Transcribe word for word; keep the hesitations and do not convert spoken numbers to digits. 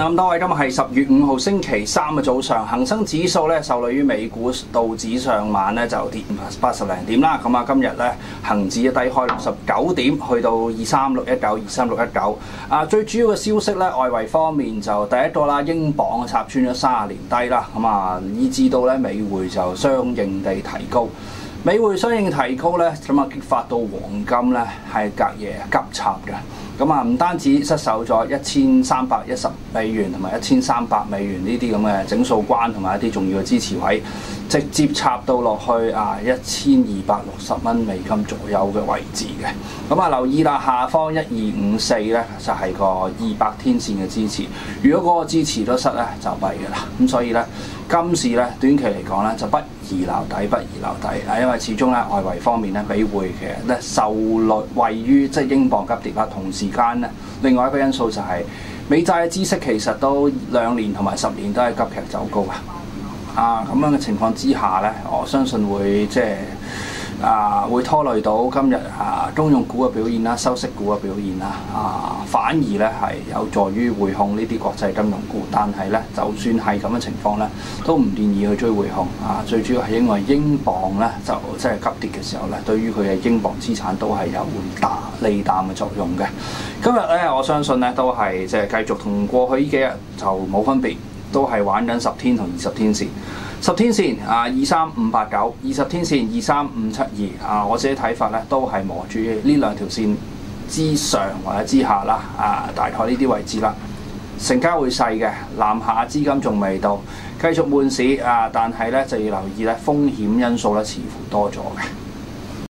啊，咁多位，今日係十月五號星期三嘅早上，恒生指數咧受累於美股道指上晚咧就跌八十零點啦。咁啊，今日咧恒指低開六十九點，去到二三六一九、二三六一九。啊，最主要嘅消息咧，外圍方面就第一個啦，英鎊插穿咗三十年低啦。咁啊，以至到咧美匯就相應地提高。美匯相應提高咧，咁啊激發到黃金咧係隔夜急插嘅。咁啊，唔單止失守咗一千三百一十美元同埋一千三百美元呢啲咁嘅整數關同埋一啲重要嘅支持位，直接插到落去啊一千二百六十蚊美金左右嘅位置嘅。咁啊，留意啦，下方一二五四咧就係個二百天線嘅支持。如果嗰個支持都失咧，就弊嘅啦。咁所以咧，今時咧短期嚟講咧就不宜留底，不宜留底啊！因為始終咧外圍方面咧，美匯其實咧受累位於即係英鎊急跌啦，同時間咧另外一個因素就係美債嘅孳息其實都兩年同埋十年都係急劇走高啊！啊咁樣嘅情況之下咧，我相信會即係啊會拖累到今日啊公用股嘅表現啦、收息股嘅表現啦啊，反而咧係有助於匯控呢啲國際金融股。但係咧，就算係咁嘅情況咧，都唔建議去追匯控啊。最主要係因為英鎊咧就即係急跌嘅時候咧，對於佢嘅英鎊資產都係有會打利淡嘅作用嘅。今日咧，我相信咧都係即係繼續同過去呢幾日就冇分別，都係玩緊十天同二十天線。十天線啊，二三五八九；二十天線二三五七二。啊，我自己睇法咧，都係磨住呢兩條線之上或者之下啦。啊，大概呢啲位置啦。成交會細嘅，南下資金仲未到，繼續悶市啊！但係咧就要留意咧風險因素咧，似乎多咗嘅。